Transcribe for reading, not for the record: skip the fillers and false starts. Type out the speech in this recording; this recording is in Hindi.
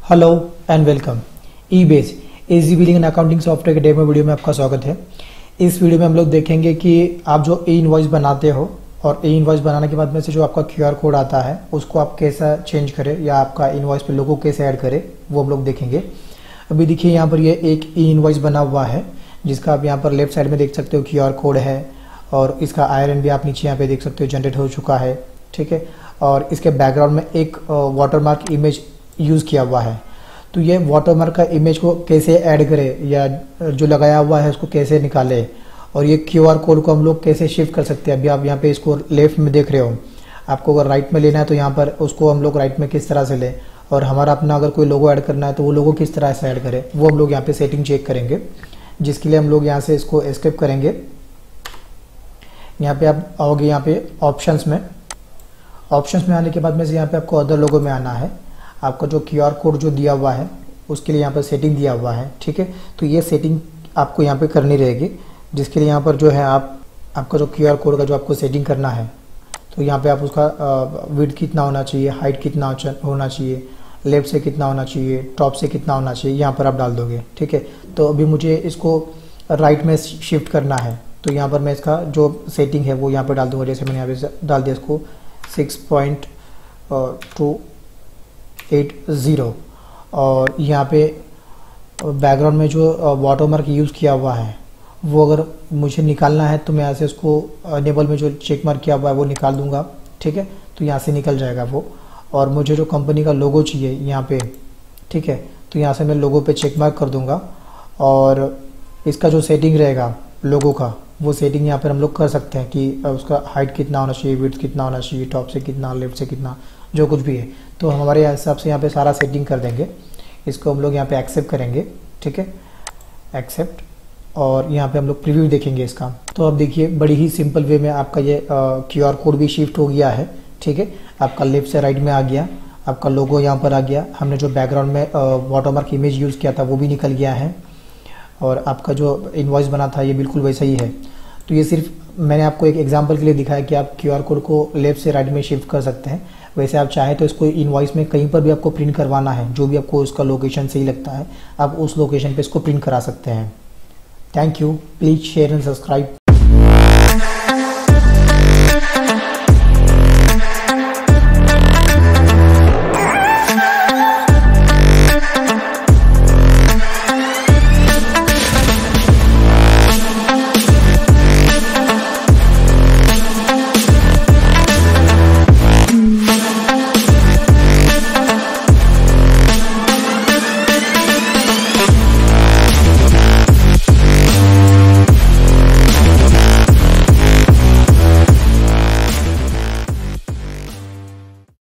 Hello and welcome. EBase easy billing and accounting software के डेमो वीडियो में आपका स्वागत है। इस वीडियो में हम लोग देखेंगे कि आप जो ई इनवॉइस बनाते हो और ई इनवॉइस बनाने के बाद में से जो आपका क्यूआर कोड आता है उसको आप कैसा चेंज करें या आपका इनवॉइस पे लोगो कैसे ऐड करें वो हम लोग देखेंगे। अभी देखिए यहाँ पर ये एक ई इनवॉइस बना हुआ है जिसका आप यहाँ पर लेफ्ट साइड में देख सकते हो क्यूआर कोड है और इसका आयरन भी आप नीचे यहाँ पे देख सकते हो जनरेट हो चुका है। ठीक है, और इसके बैकग्राउंड में एक वाटरमार्क इमेज यूज़ किया हुआ है। तो ये वाटरमार्क का इमेज को कैसे ऐड करें या जो लगाया हुआ है उसको कैसे निकाले और ये क्यूआर कोड को हम लोग कैसे शिफ्ट कर सकते हैं। अभी आप यहाँ पे इसको लेफ्ट में देख रहे हो, आपको अगर राइट में लेना है तो यहाँ पर उसको हम लोग राइट में किस तरह से लें और हमारा अपना अगर कोई लोगो ऐड करना है तो वो लोगो किस तरह से ऐड करें वो हम लोग यहाँ पे सेटिंग चेक करेंगे, जिसके लिए हम लोग यहाँ से इसको एस्केप करेंगे। यहाँ पे आप आओगे यहाँ पे ऑप्शंस में आने के बाद में से यहाँ पे आपको अदर लोगो में आना है। आपका जो क्यूआर कोड जो दिया हुआ है उसके लिए यहाँ पर सेटिंग दिया हुआ है। ठीक है, तो ये सेटिंग आपको यहाँ पे करनी रहेगी, जिसके लिए यहाँ पर जो है आपका जो क्यूआर कोड का जो आपको सेटिंग करना है तो यहाँ पे आप उसका विड्थ कितना होना चाहिए, हाइट कितना होना चाहिए, लेफ्ट से कितना होना चाहिए, टॉप से कितना होना चाहिए, यहाँ पर आप डाल दोगे। ठीक है, तो अभी मुझे इसको राइट में शिफ्ट करना है तो यहाँ पर मैं इसका जो सेटिंग है वो यहाँ पर डाल दूंगा। जैसे मैंने यहाँ पे डाल दिया इसको 6.280 और यहाँ पे बैकग्राउंड में जो वाटरमार्क यूज़ किया हुआ है वो अगर मुझे निकालना है तो मैं यहाँ से उसको अनेबल में जो चेक मार्क किया हुआ है वो निकाल दूंगा। ठीक है, तो यहाँ से निकल जाएगा वो। और मुझे जो कंपनी का लोगो चाहिए यहाँ पे, ठीक है, तो यहाँ से मैं लोगो पे चेक मार्क कर दूंगा और इसका जो सेटिंग रहेगा लोगो का वो सेटिंग यहाँ पर हम लोग कर सकते हैं कि उसका हाइट कितना होना चाहिए, विड्थ कितना होना चाहिए, टॉप से कितना, लेफ्ट से कितना, जो कुछ भी है तो हमारे हिसाब से यहाँ पे सारा सेटिंग कर देंगे। इसको हम लोग यहाँ पे एक्सेप्ट करेंगे। ठीक है, एक्सेप्ट, और यहाँ पे हम लोग प्रीव्यू देखेंगे इसका। तो अब देखिए बड़ी ही सिंपल वे में आपका ये क्यूआर कोड भी शिफ्ट हो गया है। ठीक है, आपका लेफ्ट से राइट में आ गया, आपका लोगो यहाँ पर आ गया, हमने जो बैकग्राउंड में वाटरमार्क इमेज यूज़ किया था वो भी निकल गया है और आपका जो इनवॉइस बना था ये बिल्कुल वैसा ही है। तो ये सिर्फ मैंने आपको एक एग्जांपल के लिए दिखाया कि आप क्यूआर कोड को लेफ्ट से राइट में शिफ्ट कर सकते हैं। वैसे आप चाहें तो इसको इनवॉइस में कहीं पर भी आपको प्रिंट करवाना है, जो भी आपको उसका लोकेशन सही लगता है आप उस लोकेशन पे इसको प्रिंट करा सकते हैं। Thank you, please share and subscribe.